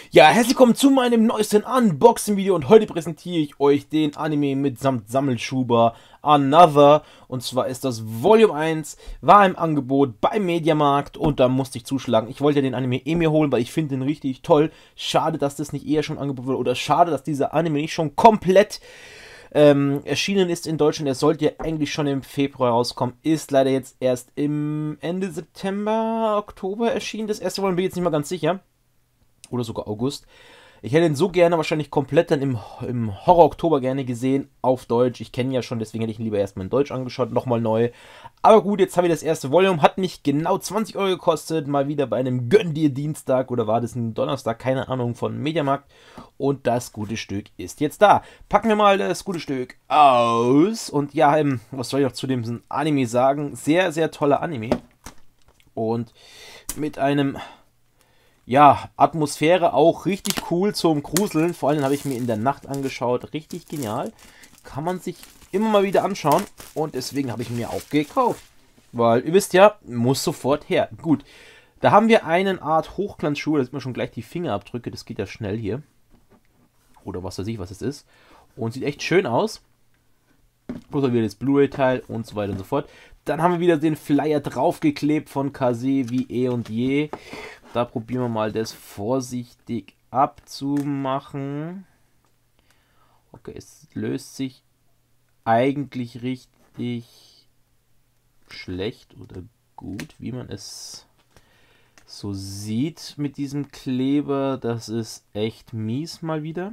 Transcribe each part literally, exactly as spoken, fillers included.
Ja, herzlich willkommen zu meinem neuesten Unboxing-Video und heute präsentiere ich euch den Anime mitsamt Sammelschuber Another. Und zwar ist das Volume eins, war im Angebot beim Mediamarkt und da musste ich zuschlagen. Ich wollte ja den Anime eh mir holen, weil ich finde den richtig toll. Schade, dass das nicht eher schon angeboten wurde oder schade, dass dieser Anime nicht schon komplett ähm, erschienen ist in Deutschland. Er sollte ja eigentlich schon im Februar rauskommen, ist leider jetzt erst im Ende September, Oktober erschienen. Das erste Volume bin ich jetzt nicht mal ganz sicher. Oder sogar August. Ich hätte ihn so gerne wahrscheinlich komplett dann im, im Horror-Oktober gerne gesehen, auf Deutsch. Ich kenne ihn ja schon, deswegen hätte ich ihn lieber erstmal in Deutsch angeschaut, nochmal neu. Aber gut, jetzt habe ich das erste Volume, hat mich genau zwanzig Euro gekostet, mal wieder bei einem Gönn-dir-Dienstag oder war das ein Donnerstag, keine Ahnung, von Mediamarkt. Und das gute Stück ist jetzt da. Packen wir mal das gute Stück aus. Und ja, ähm, was soll ich noch zu dem Anime sagen? Sehr, sehr toller Anime. Und mit einem... Ja, Atmosphäre auch richtig cool zum Gruseln. Vor allem habe ich mir in der Nacht angeschaut. Richtig genial. Kann man sich immer mal wieder anschauen. Und deswegen habe ich mir auch gekauft. Weil, ihr wisst ja, muss sofort her. Gut, da haben wir eine Art Hochglanzschuhe. Da sieht man schon gleich die Fingerabdrücke. Das geht ja schnell hier. Oder was weiß ich, was es ist. Und sieht echt schön aus. Plus wieder das Blu-ray-Teil und so weiter und so fort. Dann haben wir wieder den Flyer draufgeklebt von Kase wie eh und je. Da probieren wir mal das vorsichtig abzumachen. Okay, es löst sich eigentlich richtig schlecht oder gut, wie man es so sieht mit diesem Kleber. Das ist echt mies mal wieder.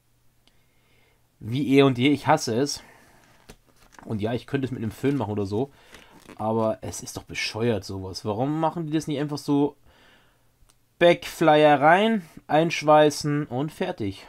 Wie eh und je, ich hasse es. Und ja, ich könnte es mit einem Föhn machen oder so. Aber es ist doch bescheuert sowas. Warum machen die das nicht einfach so... Backflyer rein, einschweißen und fertig.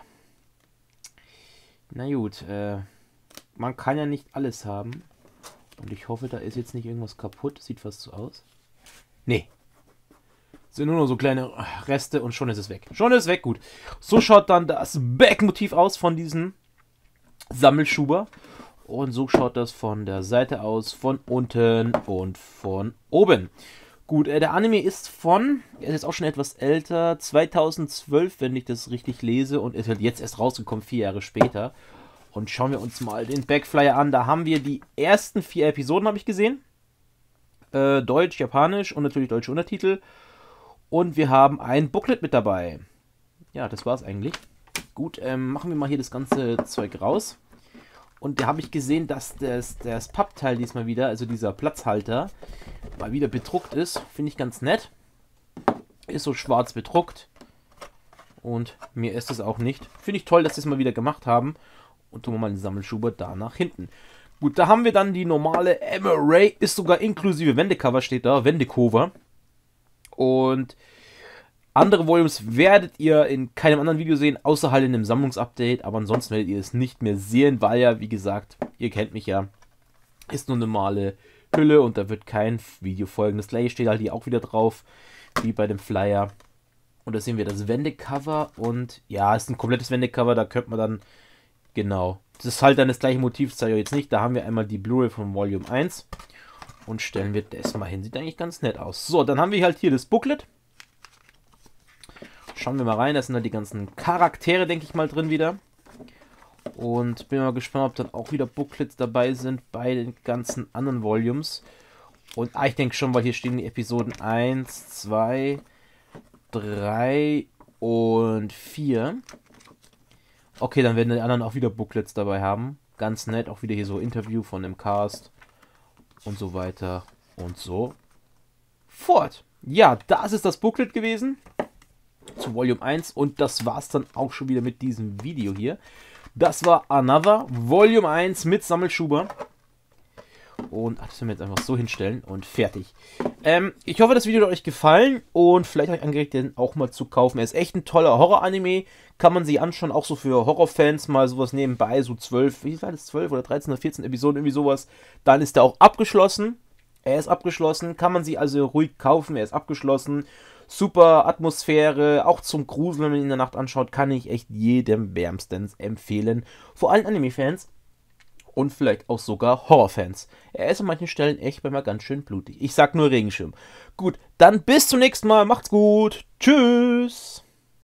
Na gut, äh, man kann ja nicht alles haben. Und ich hoffe, da ist jetzt nicht irgendwas kaputt. Sieht fast so aus. Nee. Sind nur noch so kleine Reste und schon ist es weg. Schon ist es weg, gut. So schaut dann das Backmotiv aus von diesem Sammelschuber. Und so schaut das von der Seite aus, von unten und von oben. Gut, äh, der Anime ist von, er ist jetzt auch schon etwas älter, zweitausendzwölf, wenn ich das richtig lese, und ist halt jetzt erst rausgekommen, vier Jahre später. Und schauen wir uns mal den Backflyer an. Da haben wir die ersten vier Episoden, habe ich gesehen. Äh, Deutsch, Japanisch und natürlich deutsche Untertitel. Und wir haben ein Booklet mit dabei. Ja, das war's eigentlich. Gut, ähm, machen wir mal hier das ganze Zeug raus. Und da habe ich gesehen, dass das, das Pappteil diesmal wieder, also dieser Platzhalter, mal wieder bedruckt ist. Finde ich ganz nett. Ist so schwarz bedruckt. Und mir ist es auch nicht. Finde ich toll, dass sie es mal wieder gemacht haben. Und tun wir mal den Sammelschuber da nach hinten. Gut, da haben wir dann die normale Emma Ray. Ist sogar inklusive Wendecover, steht da. Wendecover. Und... andere Volumes werdet ihr in keinem anderen Video sehen, außer halt in einem Sammlungsupdate. Aber ansonsten werdet ihr es nicht mehr sehen, weil ja, wie gesagt, ihr kennt mich ja, ist nur eine normale Hülle und da wird kein Video folgen. Das gleiche steht halt hier auch wieder drauf, wie bei dem Flyer. Und da sehen wir das Wendecover und ja, es ist ein komplettes Wendecover, da könnte man dann, genau, das ist halt dann das gleiche Motiv, das zeige ich jetzt nicht. Da haben wir einmal die Blu-ray von Volume eins und stellen wir das mal hin. Sieht eigentlich ganz nett aus. So, dann haben wir halt hier das Booklet. Schauen wir mal rein, da sind dann die ganzen Charaktere, denke ich mal, drin wieder. Und bin mal gespannt, ob dann auch wieder Booklets dabei sind bei den ganzen anderen Volumes. Und ah, ich denke schon, weil hier stehen die Episoden eins, zwei, drei und vier. Okay, dann werden die anderen auch wieder Booklets dabei haben. Ganz nett, auch wieder hier so Interview von dem Cast und so weiter und so fort. Ja, das ist das Booklet gewesen. Zu Volume eins und das war's dann auch schon wieder mit diesem Video hier. Das war Another Volume eins mit Sammelschuber. Und ach, das werden wir jetzt einfach so hinstellen und fertig. Ähm, ich hoffe, das Video hat euch gefallen und vielleicht euch angeregt, den auch mal zu kaufen. Er ist echt ein toller Horror-Anime. Kann man sich anschauen, auch so für Horrorfans mal sowas nebenbei, so zwölf, wie war das, zwölf oder dreizehn oder vierzehn Episoden, irgendwie sowas. Dann ist er auch abgeschlossen. Er ist abgeschlossen, kann man sich also ruhig kaufen, er ist abgeschlossen. Super Atmosphäre, auch zum Gruseln, wenn man ihn in der Nacht anschaut, kann ich echt jedem wärmstens empfehlen. Vor allem Anime-Fans und vielleicht auch sogar Horrorfans. Er ist an manchen Stellen echt bei mir ganz schön blutig. Ich sag nur Regenschirm. Gut, dann bis zum nächsten Mal, macht's gut, tschüss!